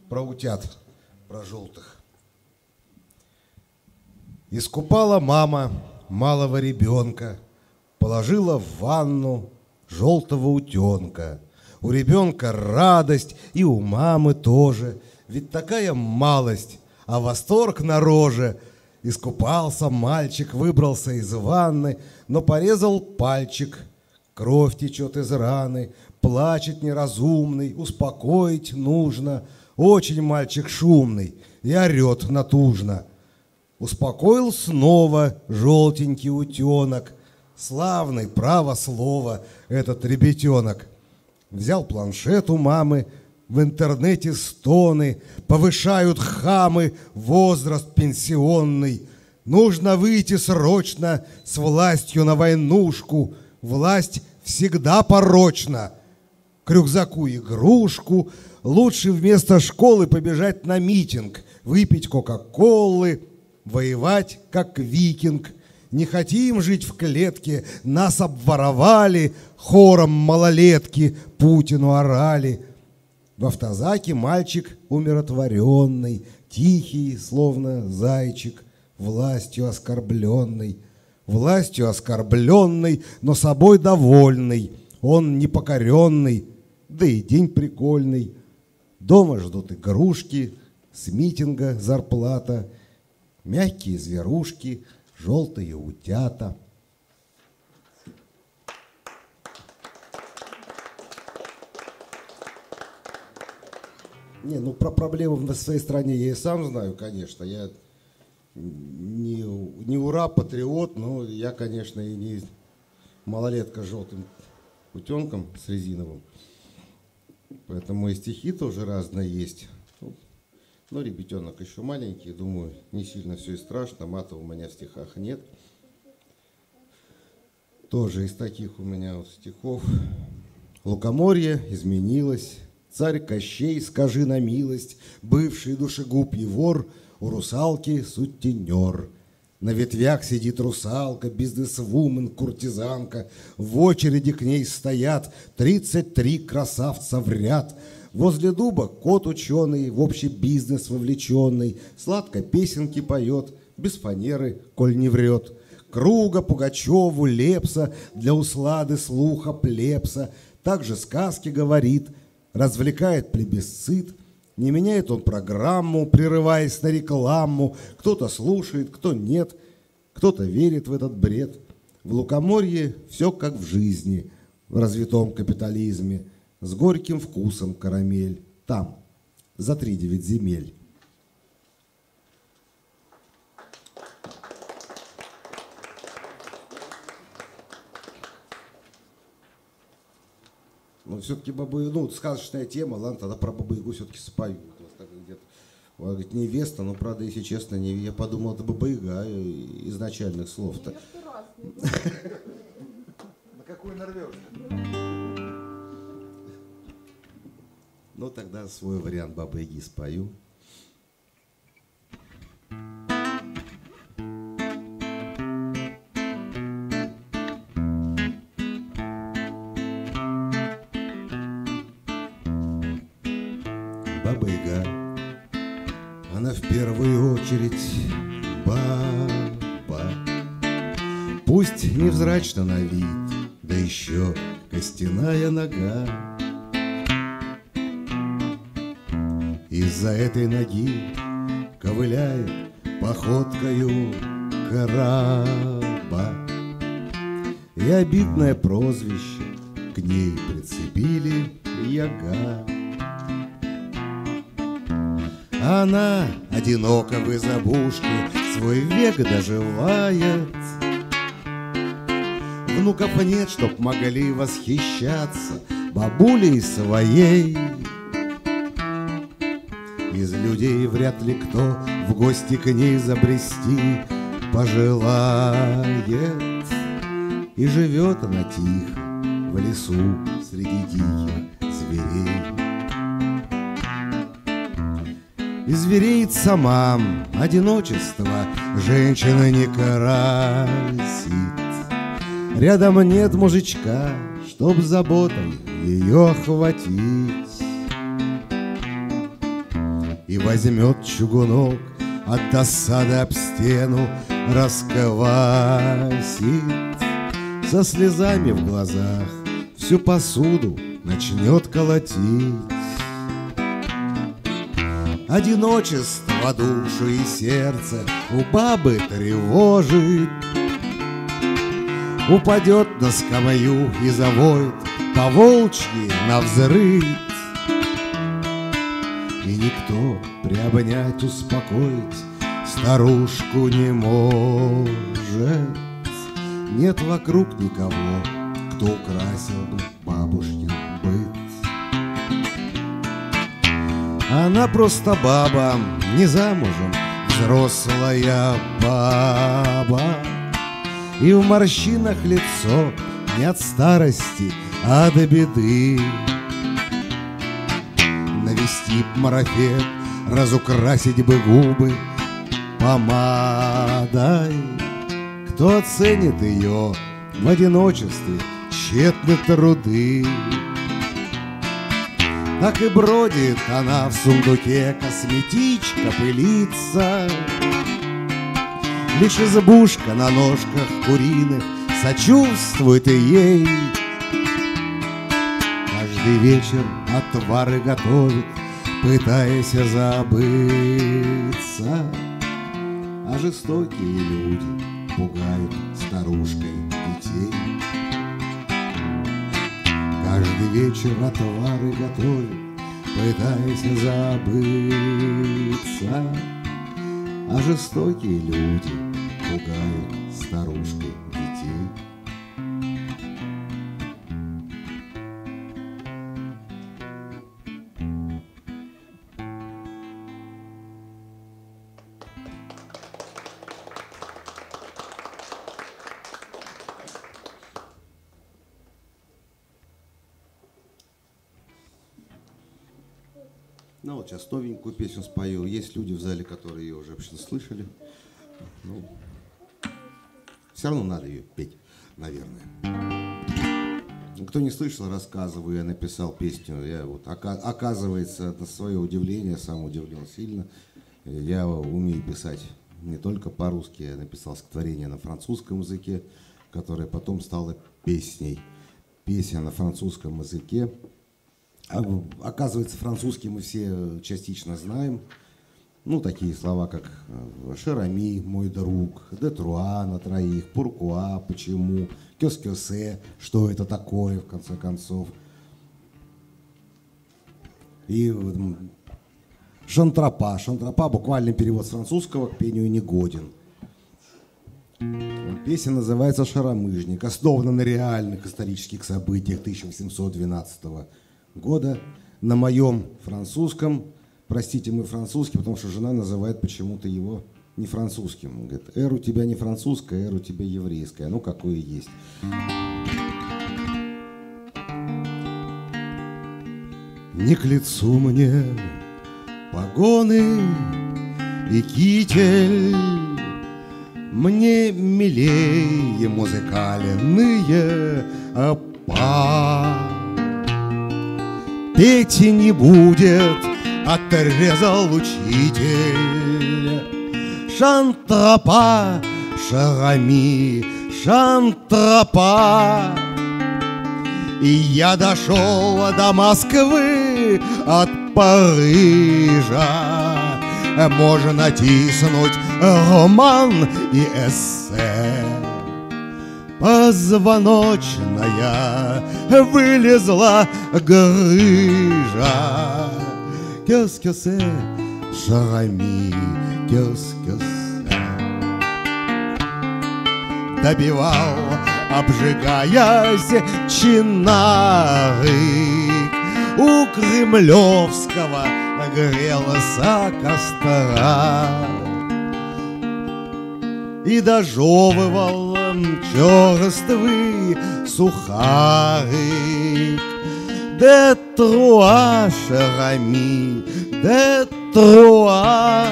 про утят, про желтых. Искупала мама малого ребенка, положила в ванну желтого утенка. У ребенка радость, и у мамы тоже, ведь такая малость, а восторг на роже. Искупался мальчик, выбрался из ванны, но порезал пальчик. Кровь течет из раны, плачет неразумный, успокоить нужно. Очень мальчик шумный и орет натужно. Успокоил снова желтенький утенок. Славный, право слово, этот ребятенок. Взял планшет у мамы, в интернете стоны, повышают хамы, возраст пенсионный. Нужно выйти срочно с властью на войнушку. Власть всегда порочна. К рюкзаку игрушку. Лучше вместо школы побежать на митинг, выпить кока-колы, воевать как викинг. Не хотим жить в клетке, нас обворовали, хором малолетки Путину орали. В автозаке мальчик умиротворенный, тихий, словно зайчик, властью оскорбленный. Властью оскорбленный, но собой довольный. Он непокоренный, да и день прикольный. Дома ждут игрушки, с митинга зарплата, мягкие зверушки, желтые утята. Не, ну про проблемы в своей стране я и сам знаю, конечно. Я не ура-патриот, но я, конечно, и не малолетка с желтым утенком, с резиновым. Поэтому и стихи тоже разные есть. Но ребятенок еще маленький, думаю, не сильно все и страшно. Мата у меня в стихах нет. Тоже из таких у меня вот стихов. Лукоморье изменилось. Царь Кощей, скажи на милость, бывший душегуб и вор, у русалки сутенер. На ветвях сидит русалка, бизнесвумен, куртизанка. В очереди к ней стоят 33 красавца в ряд. Возле дуба кот ученый, в общий бизнес вовлеченный, сладко песенки поет, без фанеры, коль не врет. Круга, Пугачеву, Лепса, для услады слуха плебса. Также сказки говорит, развлекает плебисцит. Не меняет он программу, прерываясь на рекламу. Кто-то слушает, кто нет, кто-то верит в этот бред. В Лукоморье все как в жизни, в развитом капитализме. С горьким вкусом карамель. Там, за 3-9 земель. Но все-таки бабу-ягу, сказочная тема, ладно, тогда про бабу-ягу все-таки спою. Вот, говорит, невеста, но, правда, если честно, я подумал, это баба-яга изначальных слов-то. На какую нарвешься? Ну, тогда свой вариант бабы-яги спою. Баба-яга, она в первую очередь баба. Пусть невзрачна на вид, да еще костяная нога. Из-за этой ноги ковыляет походкою краба. И обидное прозвище к ней прицепили яга. Она одиноко в избушке свой век доживает. Внуков нет, чтоб могли восхищаться бабулей своей. Из людей вряд ли кто в гости к ней забрести пожелает. И живет она тихо в лесу среди диких зверей. И звереет сама одиночество женщина не красит. Рядом нет мужичка, чтоб заботой ее охватить. и возьмет чугунок, от досады об стену расквасит. Со слезами в глазах всю посуду начнет колотить. Одиночество душу и сердце у бабы тревожит. Упадет на скамью и завоет по-волчьи навзрыд. И никто приобнять, успокоить старушку не может. Нет вокруг никого, кто украсил бы бабушкин быт. Она просто баба, не замужем, взрослая баба. И в морщинах лицо не от старости, а до беды. Навести б марафет, разукрасить бы губы помадой. Кто оценит ее в одиночестве, тщетны труды. Так и бродит она в сундуке, косметичка пылится. Лишь избушка на ножках куриных сочувствует и ей. Каждый вечер отвары готовит, пытаясь забыться. А жестокие люди пугают старушкой детей. Каждый вечер отвары готовит, пытаясь забыться. А жестокие люди пугают старушкой детей. Ну вот сейчас новенькую песню спою. Есть люди в зале, которые ее уже вообще слышали. Ну, все равно надо ее петь, наверное. Кто не слышал, рассказываю. Я написал песню. Я вот, оказывается, на свое удивление, сам удивлен сильно. Я умею писать не только по-русски. Я написал стихотворение на французском языке, которое потом стало песней. Песня на французском языке. Оказывается, французский мы все частично знаем. Ну, такие слова, как «шерами», «мой друг», «детруа» на троих, «пуркуа», «почему», «кёс-кёсе», «что это такое», в конце концов. И «шантропа». «Шантропа» — буквальный перевод с французского, к пению не годен. Песня называется «Шаромыжник», основана на реальных исторических событиях 1812 года, на моем французском. Простите, мой французский, потому что жена называет почему-то его не французским. Он говорит: «Эр у тебя не французская, эр у тебя еврейская». Ну, какое есть. Не к лицу мне погоны и китель, мне милее музыкальные па. Петь не будет, отрезал учитель. Шантропа, шарами, шантропа. И я дошел до Москвы от Парижа. Можно тиснуть роман и эссе. Позвоночная вылезла грыжа. Кёс-кёсе, шарами, кёс-кёсе. Добивал, обжигаясь, чинарик. У Кремлевского грелся костра. И дожевывал черствый сухарик. Де труа, шарами, де труа.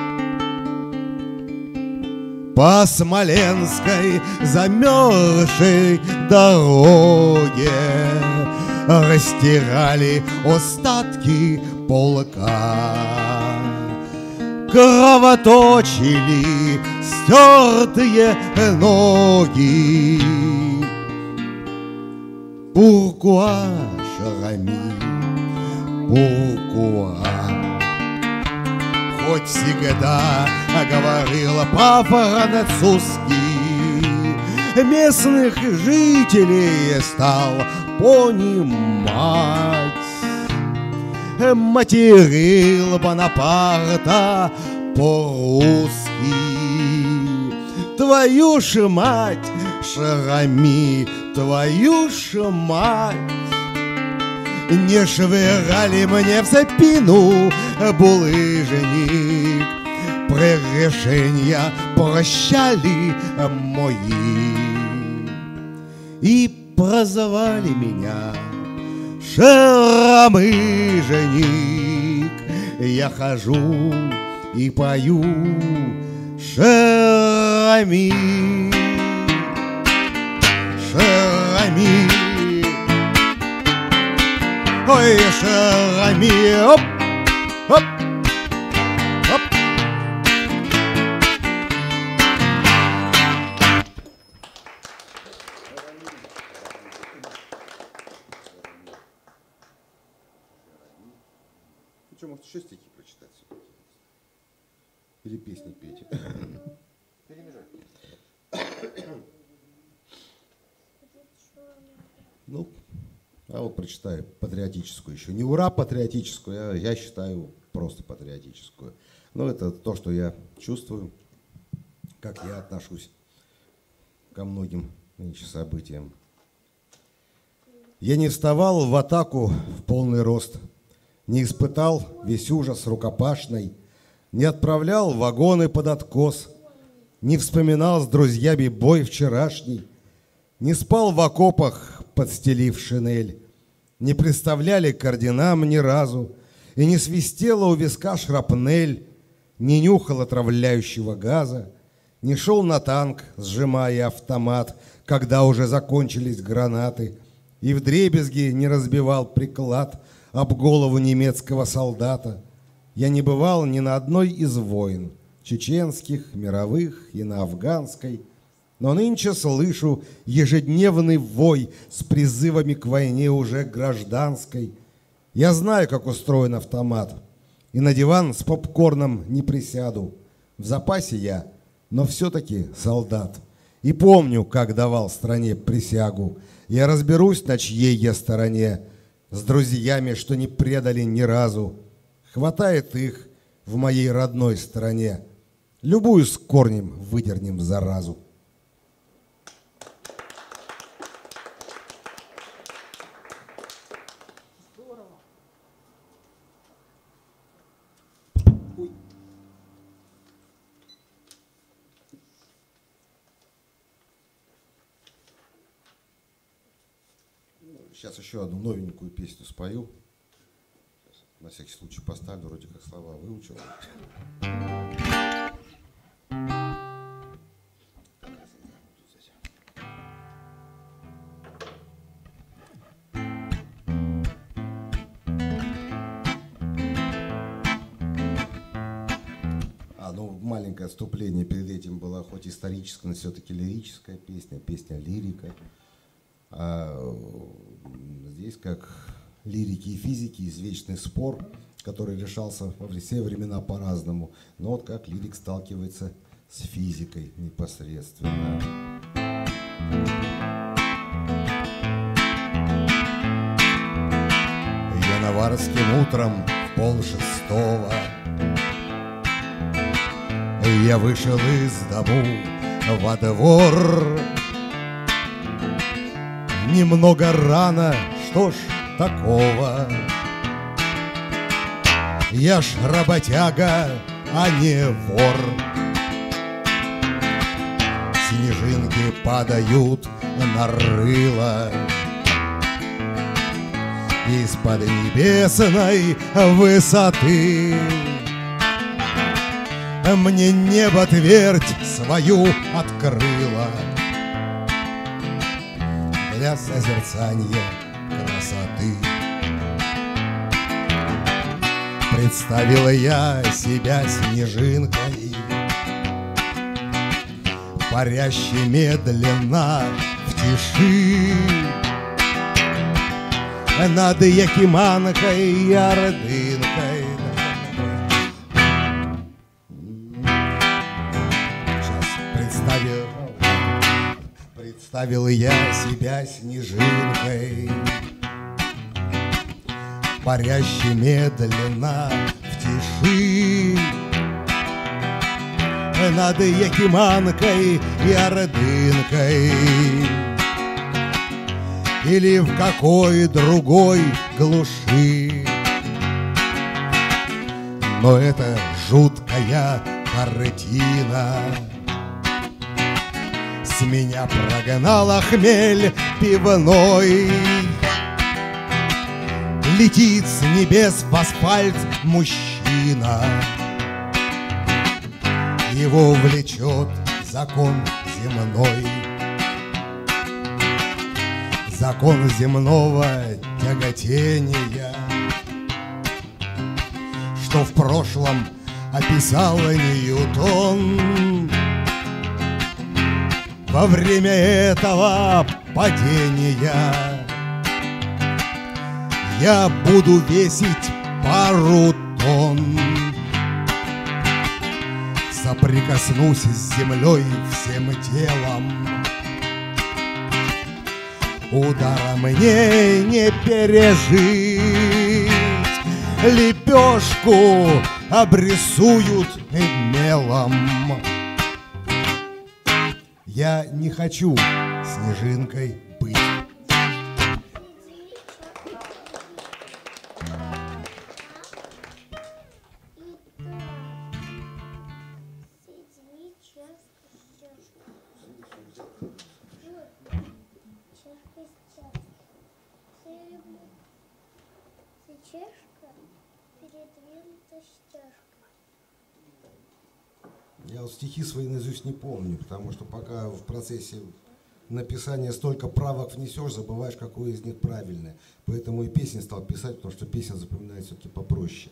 По Смоленской замерзшей дороге растирали остатки полка. кровоточили стертые ноги. Pourquoi, cher ami, pourquoi? Хоть всегда говорила по-французски, местных жителей стал понимать. Материл Бонапарта по-русски. Твою ж мать, Шарами, твою ж мать. Не швырали мне в спину булыжник, прегрешения прощали мои. И прозвали меня шаромыжник. Я хожу и пою шарами, шарами. Ой, шарами, оп, оп, оп. Ну что, может, еще стихи прочитать? Или песни петь? Ну, а вот прочитаю патриотическую еще. Не ура патриотическую, я считаю просто патриотическую. Но это то, что я чувствую, как я отношусь ко многим нынче событиям. Я не вставал в атаку в полный рост, не испытал весь ужас рукопашный, не отправлял вагоны под откос, не вспоминал с друзьями бой вчерашний, не спал в окопах, подстелив шинель, не представляли к орденам ни разу, и не свистела у виска шрапнель, не нюхал отравляющего газа, не шел на танк, сжимая автомат, когда уже закончились гранаты, и вдребезги не разбивал приклад об голову немецкого солдата. Я не бывал ни на одной из войн, чеченских, мировых и на афганской, но нынче слышу ежедневный вой с призывами к войне уже гражданской. Я знаю, как устроен автомат, и на диван с попкорном не присяду. В запасе я, но все-таки солдат. И помню, как давал стране присягу. Я разберусь, на чьей я стороне, с друзьями, что не предали ни разу. Хватает их в моей родной стране. Любую с корнем выдернем заразу. Сейчас еще одну новенькую песню спою. Сейчас, на всякий случай поставлю, вроде как слова выучил. Маленькое отступление перед этим было хоть историческая, но все-таки лирическая песня, песня лирика. А здесь, как лирики и физики, извечный спор, который решался во все времена по-разному. Но вот как лирик сталкивается с физикой непосредственно. Январским утром в 5:30 я вышел из дому во двор. Немного рано, что ж такого? Я ж работяга, а не вор. Снежинки падают на рыло из-под небесной высоты. Мне небо твердь свою открыла для созерцания красоты. Представила я себя снежинкой, парящей медленно в тиши над Якиманкой и Ордынкой. Сейчас представил я себя снежинкой, парящей медленно в тиши над Якиманкой и Ордынкой, или в какой другой глуши. Но это жуткая картина с меня прогнала хмель пивной. Летит с небес в асфальт мужчина, его влечет закон земной, закон земного тяготения, что в прошлом описал Ньютон. Во время этого падения я буду весить пару тонн, соприкоснусь с землей всем телом, удара мне не пережить, лепешку обрисуют мелом. Я не хочу снежинкой быть. Я вот стихи свои наизусть не помню, потому что пока в процессе написания столько правок внесешь, забываешь, какое из них правильное. Поэтому и песни стал писать, потому что песня запоминается все-таки попроще.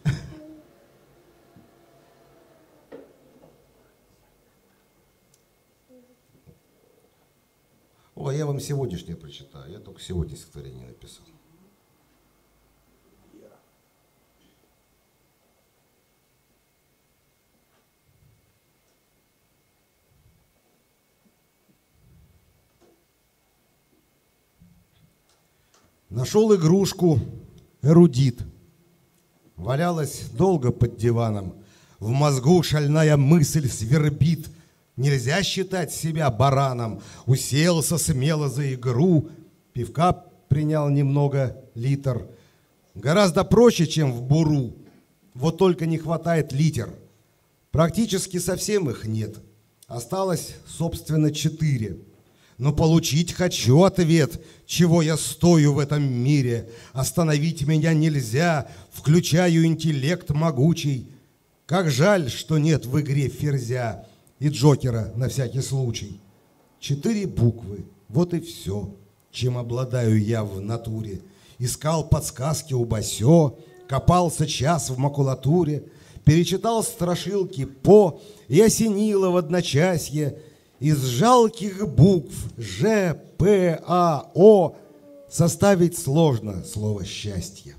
О, я вам сегодняшнее прочитаю. Я только сегодня стихотворение написал. Нашел игрушку эрудит. Валялась долго под диваном. В мозгу шальная мысль свербит. Нельзя считать себя бараном. Уселся смело за игру. Пивка принял немного, литр. Гораздо проще, чем в буру. Вот только не хватает литер. Практически совсем их нет. Осталось, собственно, 4. Но получить хочу ответ, чего я стою в этом мире. Остановить меня нельзя, включаю интеллект могучий. Как жаль, что нет в игре ферзя и Джокера на всякий случай. 4 буквы, вот и все, чем обладаю я в натуре. Искал подсказки у Басё, копался час в макулатуре, перечитал страшилки по и осенило в одночасье. Из жалких букв Ж, П, А, О составить сложно слово «счастье».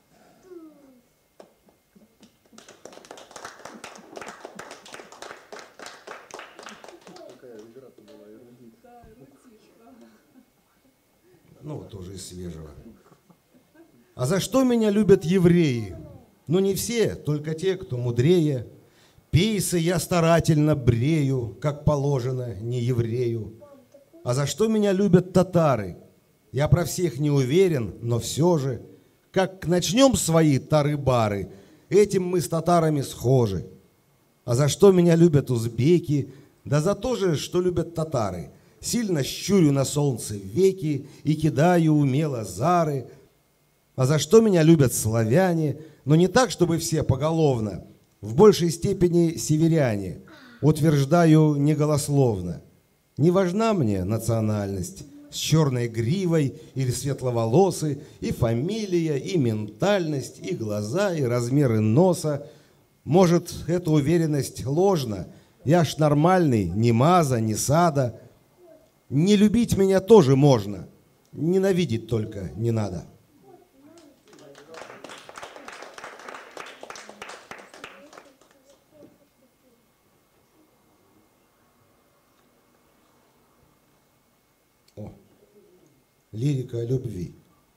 Ну, тоже из свежего. А за что меня любят евреи? Ну, не все, только те, кто мудрее. Пейсы я старательно брею, как положено, не еврею. А за что меня любят татары? Я про всех не уверен, но все же, как начнем свои тары-бары, этим мы с татарами схожи. А за что меня любят узбеки? Да за то же, что любят татары. Сильно щурю на солнце веки и кидаю умело зары. А за что меня любят славяне? Но не так, чтобы все поголовно. В большей степени северяне, утверждаю неголословно. Не важна мне национальность, с черной гривой или светловолосый, и фамилия, и ментальность, и глаза, и размеры носа. Может, эта уверенность ложна? Я ж нормальный, ни маза, ни сада. Не любить меня тоже можно, ненавидеть только не надо. О, лирика о любви.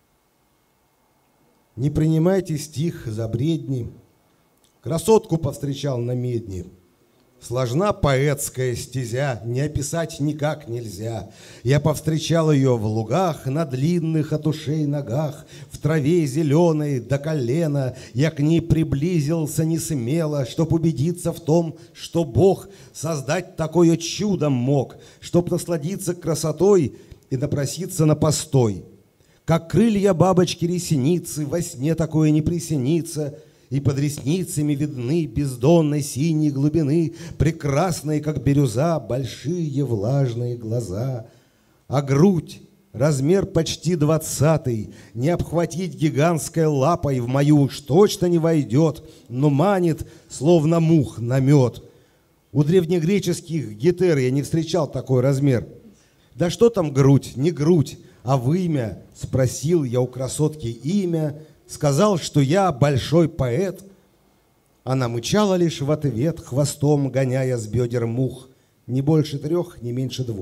Не принимайте стих за бредни. Красотку повстречал на медне. Сложна поэтская стезя, не описать никак нельзя. Я повстречал ее в лугах, на длинных от ушей ногах, в траве зеленой до колена. Я к ней приблизился не смело, чтоб убедиться в том, что Бог создать такое чудо мог, чтоб насладиться красотой и напроситься на постой. Как крылья бабочки-ресеницы, во сне такое не приснится. И под ресницами видны бездонной синей глубины, прекрасные, как бирюза, большие влажные глаза. А грудь, размер почти 20, не обхватить гигантской лапой в мою уж точно не войдет, но манит, словно мух на мед. У древнегреческих гетер я не встречал такой размер. Да что там грудь, не грудь, а вымя, спросил я у красотки имя. Сказал, что я большой поэт. Она мычала лишь в ответ, хвостом гоняя с бедер мух. Не больше 3, не меньше 2.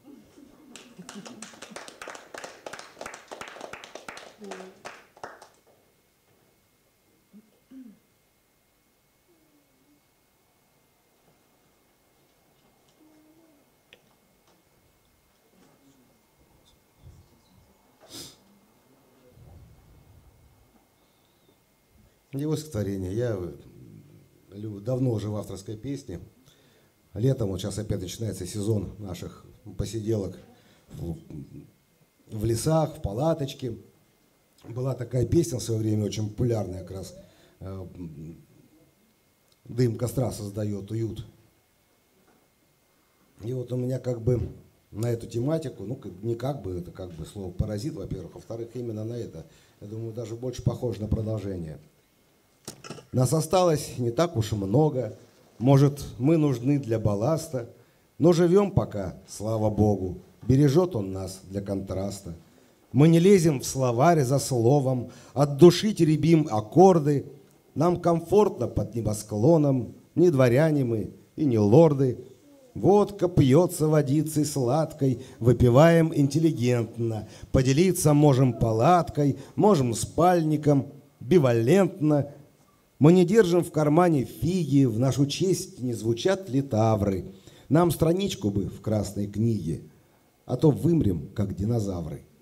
Его стихотворение. Я давно уже в авторской песне. Летом, вот сейчас опять начинается сезон наших посиделок в лесах, в палаточке. Была такая песня в свое время очень популярная, как раз «Дым костра создает уют». И вот у меня как бы на эту тематику, ну не как бы, это как бы слово «паразит», во-первых, во-вторых, именно на это, я думаю, даже больше похоже на продолжение. Нас осталось не так уж и много, может, мы нужны для балласта, но живем пока, слава Богу, бережет Он нас для контраста. Мы не лезем в словарь за словом, от души теребим аккорды, нам комфортно под небосклоном, не дворяне мы и не лорды. Водка пьется водицей сладкой, выпиваем интеллигентно, поделиться можем палаткой, можем спальником, бивалентно. Мы не держим в кармане фиги, в нашу честь не звучат литавры. Нам страничку бы в красной книге, а то вымрем, как динозавры.